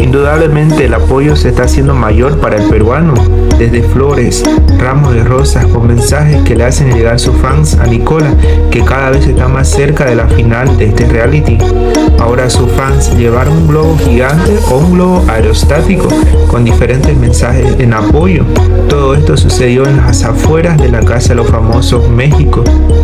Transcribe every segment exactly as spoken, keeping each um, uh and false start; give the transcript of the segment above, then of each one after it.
Indudablemente el apoyo se está haciendo mayor para el peruano, desde flores, ramos de rosas con mensajes que le hacen llegar sus fans a Nicola, que cada vez está más cerca de la final de este reality. Ahora sus fans llevaron un globo gigante o un globo aerostático con diferentes mensajes en apoyo. Todo esto sucedió en las afueras de la Casa de los Famosos, México.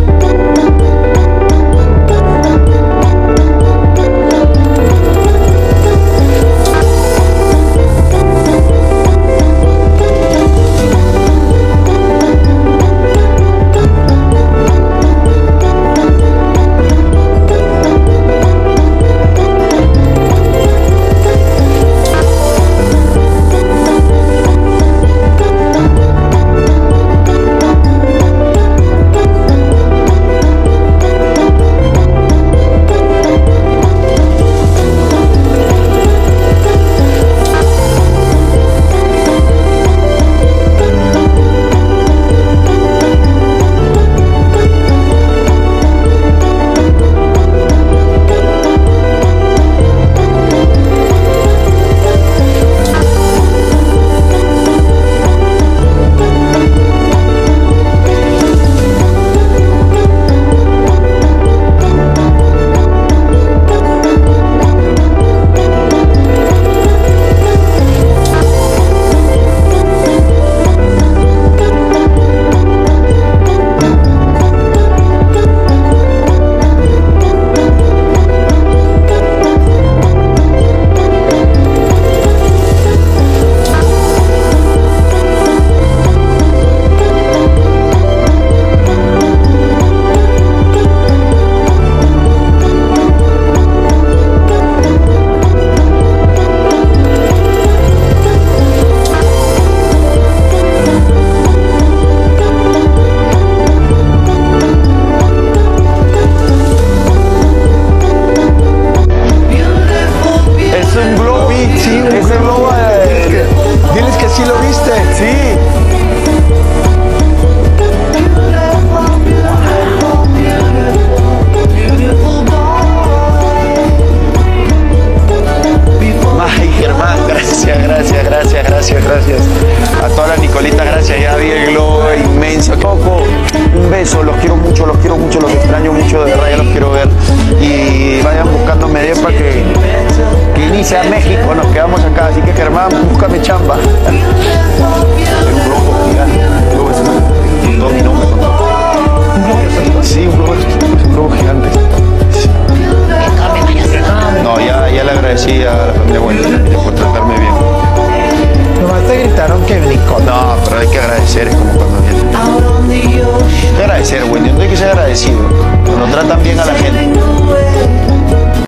Gracias a todas las Nicolitas, gracias, ya vi el globo inmenso. Coco, un beso, los quiero mucho, los quiero mucho, los extraño mucho, de verdad ya los quiero ver. Y vayan buscando Medepa que, que inicie a México, nos quedamos acá, así que Germán, búscame chamba. Es un globo gigante, un globo es todo mi nombre. Sí, un globo, es un globo gigante. No, ya, ya le agradecí a la familia Wendy por tratarme bien. Nomás te gritaron que Nico. No, pero hay que agradecer, es como cuando viene. Hay que agradecer, Wendy, no hay que ser agradecido. Cuando tratan bien a la gente.